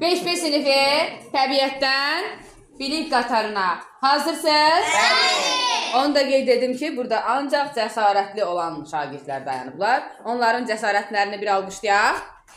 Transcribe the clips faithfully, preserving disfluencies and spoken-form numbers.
beş B sinifi təbiətdən bilik qatarına hazırsınız? Bəli. Onu da qeyd edim ki, burada ancaq cəsarətli olan şagirdlər dayanıblar. Onların cəsarətlərini bir alqışlayaq.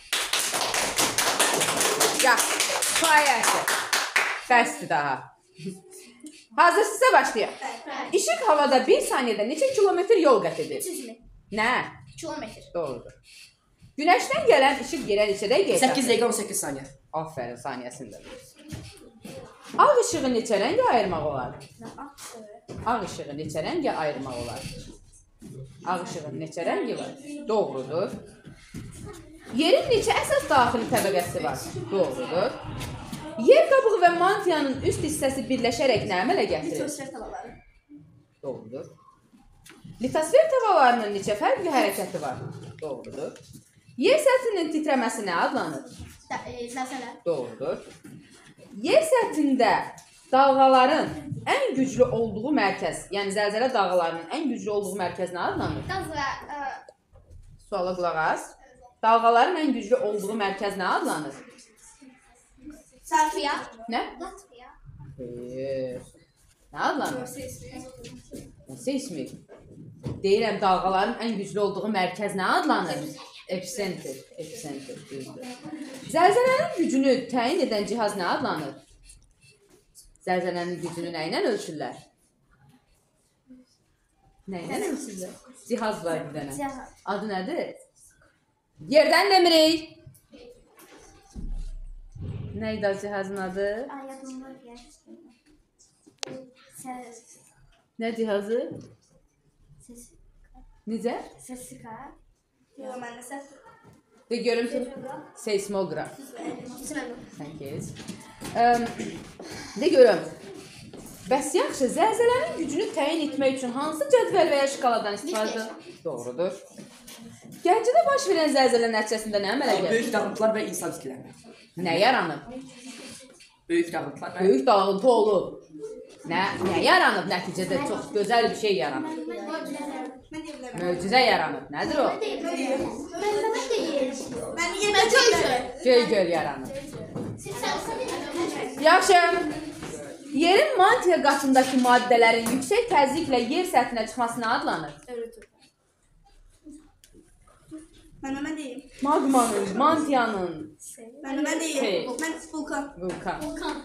Ya, kifayətdir. Bəsdir daha. Hazırsınızsa başlayaq. İşıq havada bir saniyədə neçə kilometr yol qət edir? üç yüz mi? Nə? Kilometr. Doğrudur. Günəşdən gələn işıq yerə neçə dəqiqə? səkkiz dəqiqə on səkkiz saniyə. Aferin, saniyəsində. Ağ ışığı neçə rəngə ayırmaq olar? Ağ ışığı neçə rəngə ayırmaq olar? Ağ ışığın neçə rəngi var? Doğrudur. Yerin neçə əsas daxili təbəqəsi var? Doğrudur. Yer qabığı və mantiyanın üst hissəsi birləşərək nə əmələ gətirir? Litosfer tavalары. Doğrudur. Litosfer tavalarının neçə fərqli hərəkəti var? Doğrudur. Yer səthinin titrəməsi nə adlanır? Zəlzələ. Doğrudur. Yer səthində dalğaların ən güclü olduğu mərkəz, yəni zəlzələ dalğalarının ən güclü olduğu mərkəz nə adlanır? Dalğa. Suala qulaq as. Dalğaların ən güclü olduğu mərkəz nə adlanır? Latviya. Nə? Latviya. Xeyr. Nə adlanır? Seismik. Deyirəm, dalğaların ən güclü olduğu mərkəz nə adlanır? Epicenter. Epicenter. Zəlzələnin gücünü təyin edən cihaz nə adlanır? Zəlzələnin gücünü nə ilə ölçürlər? Nə ilə ölçürlər? Cihaz var bir dənə. Adı nədir? Yerdən demirik. Neydi o cihazın adı? Ne cihazı? Necə? Sesika. Yox, məndə səs. De görüm ki, seismograf. Thank you. De görüm. Bəs yaxşı, zəlzələnin gücünü təyin etmək üçün hansı cədvəl və ya şkaladan istifadə? Doğrudur. Gəncədə baş verən zəlzələ nəticəsində nə əmələ gəlir? Böyük dağıntılar və insan itkiləri. Nə yaranıb? Böyük dağıntılar və... Böyük dağıntı olub. Nə, nə yaranıb nəticədə? Çox gözəl bir şey yaranıb. Möcüzə yaranıb. Nədir o? Göy-göl yaranıb. Yaxşı. Yerin mantiya qatındakı maddələrin yüksək təzyiqlə yer səthinə çıxmasına adlanır. Mən deyim. Magmanın, mantiyanın. Mən deyim. Mən vulkan. Vulkan. Vulkan.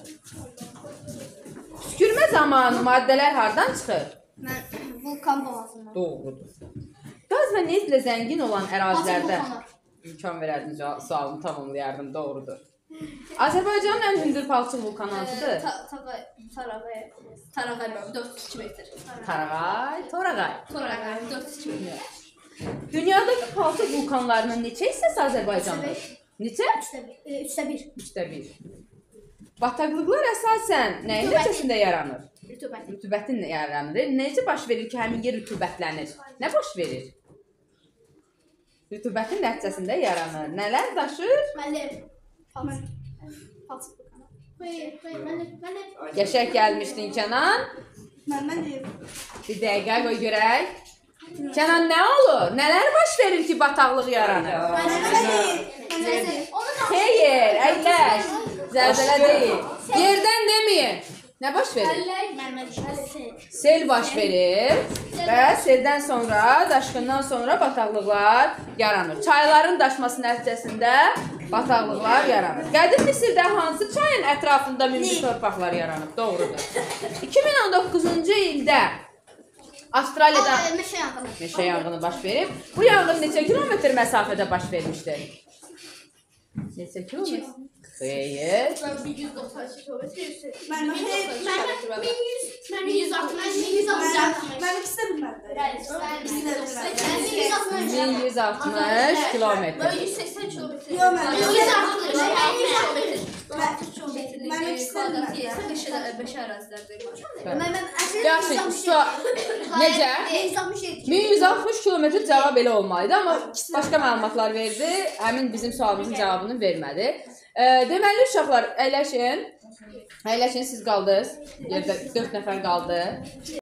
Püskürmə zamanı maddələr hardan çıxır? Mən vulkan boğazından. Doğrudur. Qaz və neftlə zəngin olan ərazilərdə imkan verərdin sualını tamamlayardım. Doğrudur. Azərbaycanın ən hündür palçıq vulkanı hansıdır? Tarağay. Tarağay dörd yüz iki metr. Tarağay, Torağay. Torağay dörd yüz iki metr. Dünyadakı palçıq vulkanlarının neçə hissəsi Azərbaycandır? Neçə? Üçdə bir. Üçdə bir. Bataqlıqlar əsasən nəyin nəticəsində yaranır? Rütubət. Rütubətin yaranır. Necə baş verir ki, həmin yer rütubətlənir? Nə baş verir? Rütubətin nəticəsində yaranır. Nələr daşır? Müəllim. Palçıq vulkanı. Xeyr, xeyr, müəllim. Qəşəng gəlmişdin Kənan. Mən deyim. Bir dəqiqə qoy görək. Kənan, nə olur? Nələr baş verir ki, bataqlıq yaranır? Xeyr, əyləş. Zəlzələ deyil. Yerdən deməyin. Nə baş verir? Sel baş verir və seldən sonra, daşqından sonra bataqlıqlar yaranır. Çayların daşması nəticəsində bataqlıqlar yaranır. Qədim Misirdə hansı çayın ətrafında münbit torpaqlar yaranıb? Doğrudur. iki min on doqquzuncu ildə Avstraliyada Meşə yanğını. meşə yanğını baş verib. Bu yanğın neçə kilometr məsafədə baş vermişdir? Neçə kilometr? Xeyr. Mən yüz doxsan kilometr yüksək. Mən min yüz. Mən yüz altmış. Min yüz altmış. Mən ikisi də bilmədim. min yüz altmış kilometr. Mən yüz səksən kilometr. Yox, mən yüz altmış. Mən yüz altmış. Mən ikisi də bilmədim. Beş ərazilərdə. Yaxşı, su necə? min yüz altmış kilometr cavab elə olmalıydı, amma başqa məlumatlar verdi. Həmin bizim sualımızın cavabını vermədi. Deməli, uşaqlar, əyləşin. Əyləşin, siz qaldınız. Yerdə dörd nəfər qaldı.